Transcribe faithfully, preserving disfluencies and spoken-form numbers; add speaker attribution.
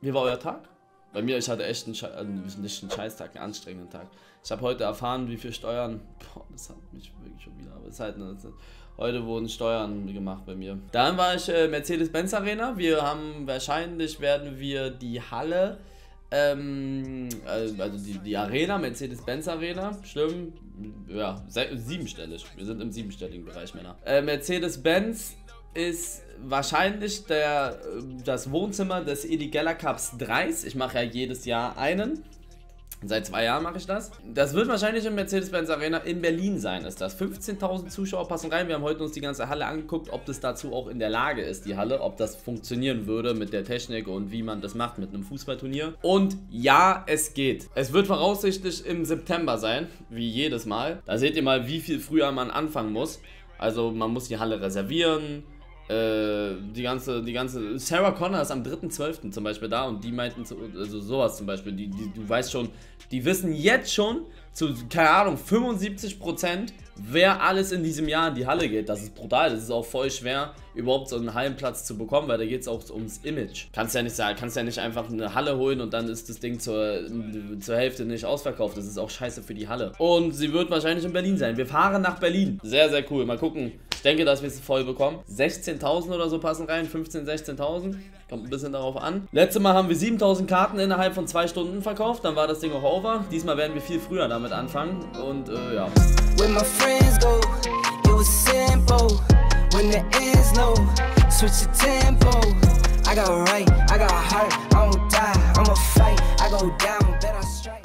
Speaker 1: Wie war euer Tag? Bei mir, ich hatte echt einen, Sche also nicht einen Scheißtag, einen anstrengenden Tag. Ich habe heute erfahren, wie viel Steuern, boah, das hat mich wirklich schon wieder, aber es ist halt eine, heute wurden Steuern gemacht bei mir. Dann war ich äh, Mercedes-Benz Arena. Wir haben, wahrscheinlich werden wir die Halle, ähm, also die, die Arena, Mercedes-Benz Arena, schlimm, ja, siebenstellig. Wir sind im siebenstelligen Bereich, Männer. Äh, Mercedes-Benz ist wahrscheinlich der, das Wohnzimmer des Edi Geller Cups drei. Ich mache ja jedes Jahr einen. Seit zwei Jahren mache ich das. Das wird wahrscheinlich im Mercedes-Benz Arena in Berlin sein, ist das. fünfzehntausend Zuschauer passen rein. Wir haben heute uns die ganze Halle angeguckt, ob das dazu auch in der Lage ist, die Halle, ob das funktionieren würde mit der Technik und wie man das macht mit einem Fußballturnier. Und ja, es geht. Es wird voraussichtlich im September sein, wie jedes Mal. Da seht ihr mal, wie viel früher man anfangen muss. Also man muss die Halle reservieren. Die ganze, die ganze, Sarah Connor ist am dritten zwölften zum Beispiel da und die meinten, also sowas zum Beispiel, die, die, du weißt schon, die wissen jetzt schon zu, keine Ahnung, fünfundsiebzig Prozent, wer alles in diesem Jahr in die Halle geht. Das ist brutal, das ist auch voll schwer, überhaupt so einen Hallenplatz zu bekommen, weil da geht es auch ums Image. Kannst ja nicht sagen, kannst ja nicht einfach eine Halle holen und dann ist das Ding zur, zur Hälfte nicht ausverkauft. Das ist auch scheiße für die Halle. Und sie wird wahrscheinlich in Berlin sein. Wir fahren nach Berlin. Sehr, sehr cool. Mal gucken. Ich denke, dass wir es voll bekommen. sechzehntausend oder so passen rein. fünfzehntausend, sechzehntausend. Kommt ein bisschen darauf an. Letztes Mal haben wir siebentausend Karten innerhalb von zwei Stunden verkauft. Dann war das Ding auch over. Diesmal werden wir viel früher damit anfangen. Und äh, ja. When my friends go, it was simple. When the ends low, switch the tempo. I got right, I got heart. I won't die, I'ma fight. I go down, bet I strike.